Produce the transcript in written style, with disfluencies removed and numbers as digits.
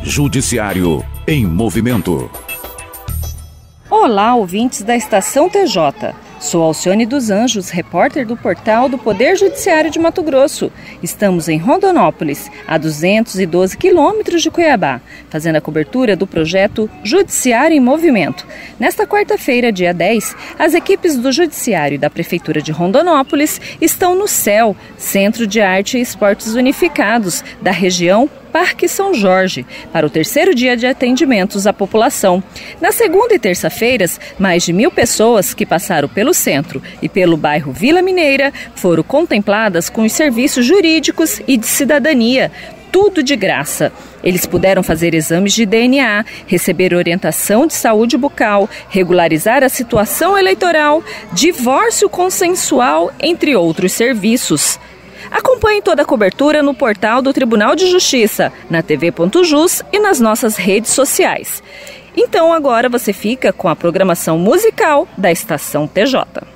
Judiciário em Movimento. Olá, ouvintes da Estação TJ. Sou Alcione dos Anjos, repórter do portal do Poder Judiciário de Mato Grosso. Estamos em Rondonópolis, a 212 quilômetros de Cuiabá, fazendo a cobertura do projeto Judiciário em Movimento. Nesta quarta-feira, dia 10, as equipes do Judiciário e da Prefeitura de Rondonópolis estão no CEL, Centro de Arte e Esportes Unificados, da região Parque São Jorge, para o terceiro dia de atendimentos à população. Na segunda e terça-feiras, mais de 1.000 pessoas que passaram pelo centro e pelo bairro Vila Mineira foram contempladas com os serviços jurídicos e de cidadania, tudo de graça. Eles puderam fazer exames de DNA, receber orientação de saúde bucal, regularizar a situação eleitoral, divórcio consensual, entre outros serviços. Acompanhe toda a cobertura no portal do Tribunal de Justiça, na tv.jus e nas nossas redes sociais. Então agora você fica com a programação musical da Estação TJ.